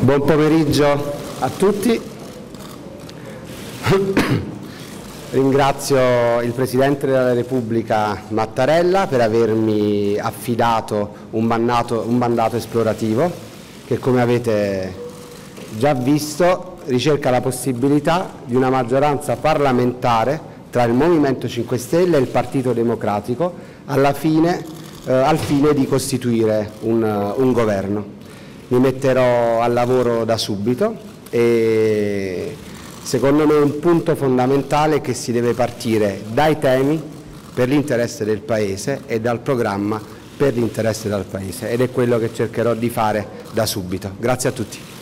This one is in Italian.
Buon pomeriggio a tutti. Ringrazio il Presidente della Repubblica Mattarella per avermi affidato un mandato esplorativo che, come avete già visto, ricerca la possibilità di una maggioranza parlamentare tra il Movimento 5 Stelle e il Partito Democratico al fine di costituire un governo. Mi metterò al lavoro da subito e secondo me un punto fondamentale è che si deve partire dai temi per l'interesse del Paese e dal programma per l'interesse del Paese, ed è quello che cercherò di fare da subito. Grazie a tutti.